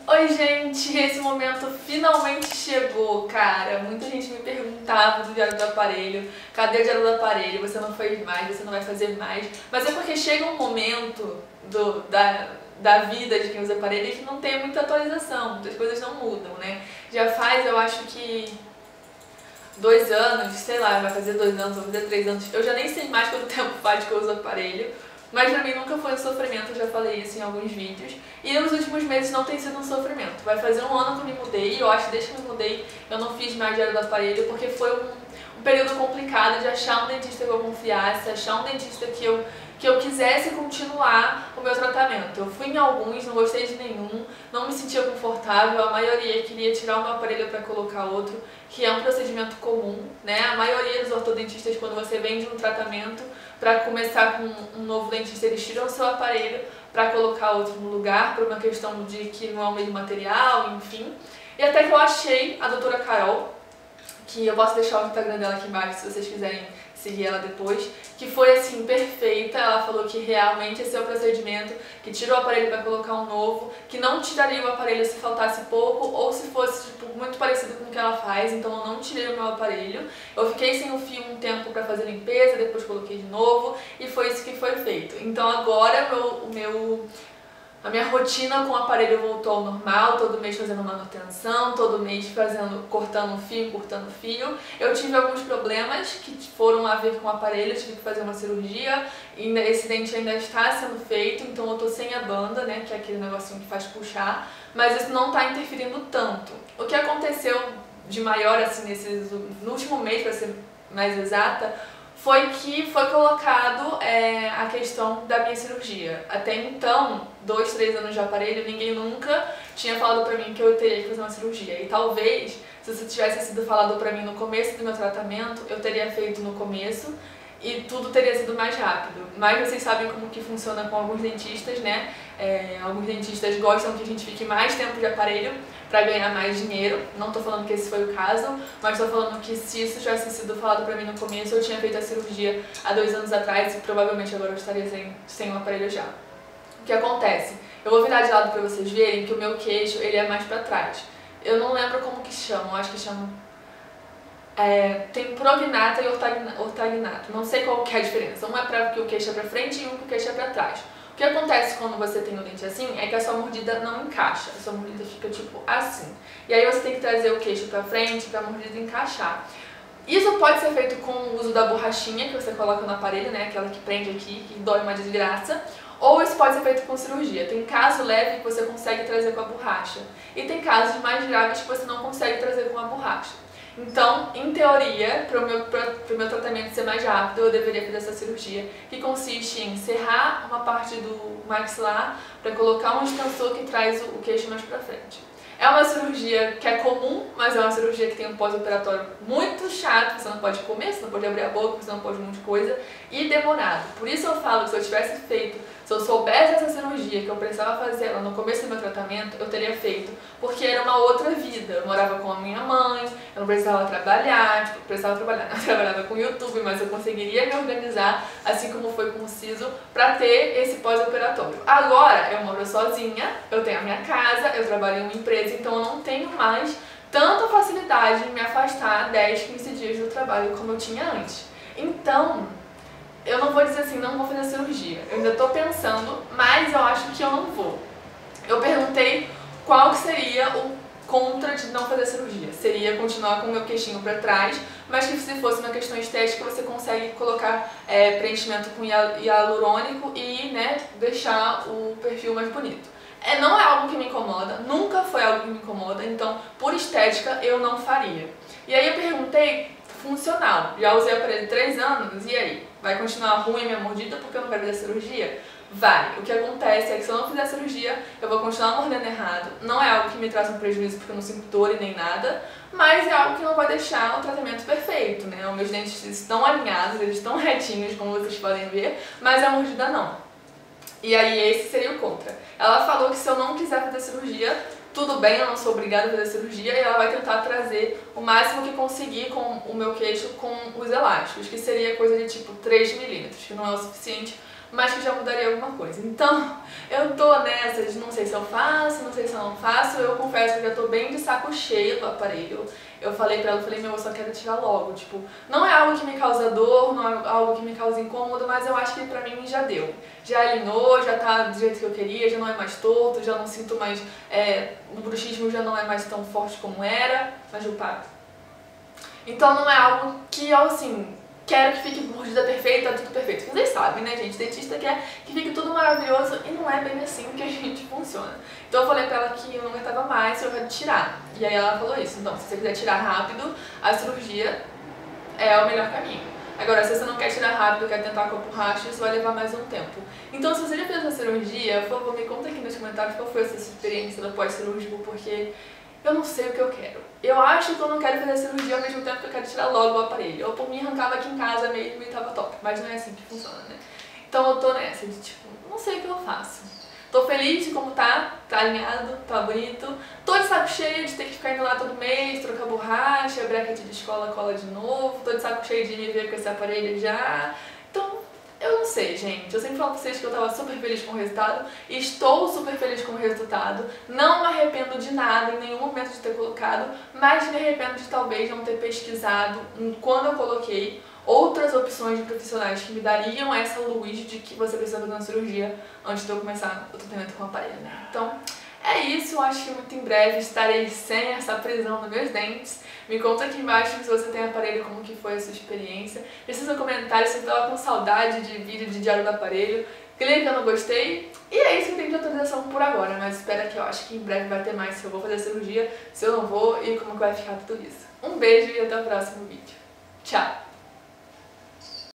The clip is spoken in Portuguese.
Oi gente, esse momento finalmente chegou, cara. Muita gente me perguntava do diário do aparelho, cadê o diário do aparelho? Você não fez mais, você não vai fazer mais. Mas é porque chega um momento da vida de quem usa aparelho que não tem muita atualização, as coisas não mudam, né? Já faz, eu acho que 2 anos, sei lá, vai fazer 2 anos, vai fazer 3 anos. Eu já nem sei mais quanto tempo faz que eu uso aparelho. Mas pra mim nunca foi um sofrimento, eu já falei isso em alguns vídeos. E nos últimos meses não tem sido um sofrimento. Vai fazer 1 ano que eu me mudei, eu acho que desde que eu me mudei eu não fiz mais diário do aparelho, porque foi um período complicado de achar um dentista que eu confiasse, achar um dentista que eu quisesse continuar o meu tratamento. Eu fui em alguns, não gostei de nenhum, não me sentia confortável, a maioria queria tirar o meu aparelho para colocar outro, que é um procedimento comum, né? A maioria dos ortodontistas, quando você vem de um tratamento para começar com um novo dentista, eles tiram o seu aparelho para colocar outro no lugar, por uma questão de que não é o mesmo material, enfim. E até que eu achei a doutora Carol, que eu posso deixar o Instagram dela aqui embaixo se vocês quiserem seguir ela depois, que foi assim, perfeita. Ela falou que realmente esse é o procedimento, que tira o aparelho para colocar um novo, que não tiraria o aparelho se faltasse pouco ou se fosse tipo, muito parecido com o que ela faz, então eu não tirei o meu aparelho. Eu fiquei sem o fio um tempo para fazer limpeza, depois coloquei de novo e foi isso que foi feito. Então agora a minha rotina com o aparelho voltou ao normal, todo mês fazendo manutenção, todo mês cortando fio. Eu tive alguns problemas que foram a ver com o aparelho, tive que fazer uma cirurgia, e esse dente ainda está sendo feito, então eu tô sem a banda, né, que é aquele negocinho que faz puxar, mas isso não tá interferindo tanto. O que aconteceu de maior, assim, no último mês, para ser mais exata, foi que foi colocado a questão da minha cirurgia. Até então, 2, 3 anos de aparelho, ninguém nunca tinha falado pra mim que eu teria que fazer uma cirurgia. E talvez, se isso tivesse sido falado pra mim no começo do meu tratamento, eu teria feito no começo e tudo teria sido mais rápido. Mas vocês sabem como que funciona com alguns dentistas, né? Alguns dentistas gostam que a gente fique mais tempo de aparelho para ganhar mais dinheiro. Não tô falando que esse foi o caso, mas tô falando que se isso tivesse sido falado pra mim no começo, eu tinha feito a cirurgia há 2 anos atrás e provavelmente agora eu estaria sem um aparelho já. O que acontece? Eu vou virar de lado pra vocês verem que o meu queixo ele é mais pra trás. Eu não lembro como que chamam, acho que chamam... tem prognata e ortagnato, não sei qual que é a diferença. Um é para que o queixo é pra frente e um que o queixo é pra trás. O que acontece quando você tem o dente assim é que a sua mordida não encaixa, a sua mordida fica tipo assim. E aí você tem que trazer o queixo pra frente pra mordida encaixar. Isso pode ser feito com o uso da borrachinha que você coloca no aparelho, né, aquela que prende aqui, que dói uma desgraça. Ou isso pode ser feito com cirurgia. Tem caso leve que você consegue trazer com a borracha. E tem casos mais graves que você não consegue trazer com a borracha. Então, em teoria, para o meu tratamento ser mais rápido, eu deveria fazer essa cirurgia, que consiste em serrar uma parte do maxilar para colocar um extensor que traz o queixo mais para frente. É uma cirurgia que é comum, mas é uma cirurgia que tem um pós-operatório muito chato, você não pode comer, você não pode abrir a boca, você não pode um monte de coisa, e demorado. Por isso eu falo que se eu tivesse feito, se eu soubesse essa cirurgia que eu precisava fazer ela no começo do meu tratamento, eu teria feito, porque era uma outra vida. Eu morava com a minha mãe, eu não precisava trabalhar, eu trabalhava com o YouTube, mas eu conseguiria me organizar, assim como foi com o Siso, para ter esse pós-operatório. Agora, eu moro sozinha, eu tenho a minha casa, eu trabalho em uma empresa, então eu não tenho mais tanta facilidade de me afastar 10, 15 dias do trabalho como eu tinha antes. Então, eu não vou dizer assim, não vou fazer cirurgia. Eu ainda tô pensando, mas eu acho que eu não vou. Eu perguntei qual que seria o contra de não fazer cirurgia. Seria continuar com o meu queixinho pra trás, mas que se fosse uma questão estética, você consegue colocar preenchimento com hialurônico e, né, deixar o perfil mais bonito. Não é algo que me incomoda, nunca foi algo que me incomoda, então por estética eu não faria. E aí eu perguntei funcional, já usei o aparelho 3 anos, e aí? Vai continuar ruim a minha mordida porque eu não quero fazer cirurgia? Vai. O que acontece é que se eu não fizer cirurgia, eu vou continuar mordendo errado. Não é algo que me traz um prejuízo porque eu não sinto dor e nem nada, mas é algo que não vai deixar o tratamento perfeito, né? Os meus dentes estão alinhados, eles estão retinhos, como vocês podem ver, mas a mordida não. E aí esse seria o contra. Ela falou que se eu não quiser fazer cirurgia, tudo bem, eu não sou obrigada a fazer cirurgia, e ela vai tentar trazer o máximo que conseguir com o meu queixo com os elásticos, que seria coisa de tipo 3 milímetros, que não é o suficiente mas que já mudaria alguma coisa. Então, eu tô nessa de não sei se eu faço, não sei se eu não faço. Eu confesso que eu já tô bem de saco cheio do aparelho. Eu falei pra ela, meu, eu só quero tirar logo. Tipo, não é algo que me causa dor, não é algo que me causa incômodo, mas eu acho que pra mim já deu. Já alinhou, já tá do jeito que eu queria, já não é mais torto, já não sinto mais... o bruxismo já não é mais tão forte como era, mas eu paro. Então não é algo que eu, assim, quero que fique mordida perfeita, tudo perfeito. Porque vocês sabem, né, gente? Dentista quer que fique tudo maravilhoso e não é bem assim que a gente funciona. Então eu falei pra ela que eu não aguentava mais, eu quero tirar. E aí ela falou isso. Então, se você quiser tirar rápido, a cirurgia é o melhor caminho. Agora, se você não quer tirar rápido, quer tentar corpo racho, isso vai levar mais um tempo. Então, se você já fez a cirurgia, por favor, me conta aqui nos comentários qual foi a sua experiência do pós-cirúrgico, porque eu não sei o que eu quero. Eu acho que eu não quero fazer a cirurgia ao mesmo tempo que eu quero tirar logo o aparelho. Eu, por mim, arrancava aqui em casa mesmo e tava top. Mas não é assim que funciona, né? Então eu tô nessa de, tipo, não sei o que eu faço. Tô feliz de como tá alinhado, tá bonito. Tô de saco cheio de ter que ficar indo lá todo mês, trocar borracha, bracket de escola cola de novo. Tô de saco cheio de me ver com esse aparelho já. Então, eu não sei, gente. Eu sempre falo pra vocês que eu tava super feliz com o resultado. E estou super feliz com o resultado. Não me arrependo de nada, em nenhum momento de ter colocado. Mas me arrependo de talvez não ter pesquisado quando eu coloquei outras opções de profissionais que me dariam essa luz de que você precisa fazer uma cirurgia antes de eu começar o tratamento com o aparelho, né? Então, é isso. Eu acho que muito em breve estarei sem essa prisão nos meus dentes. Me conta aqui embaixo se você tem aparelho, como que foi a sua experiência. Deixa seu comentário se você estava com saudade de vídeo de diário do aparelho. Clica no gostei. E é isso que eu tenho de atualização por agora, mas espera que eu acho que em breve vai ter mais se eu vou fazer a cirurgia, se eu não vou e como que vai ficar tudo isso. Um beijo e até o próximo vídeo. Tchau!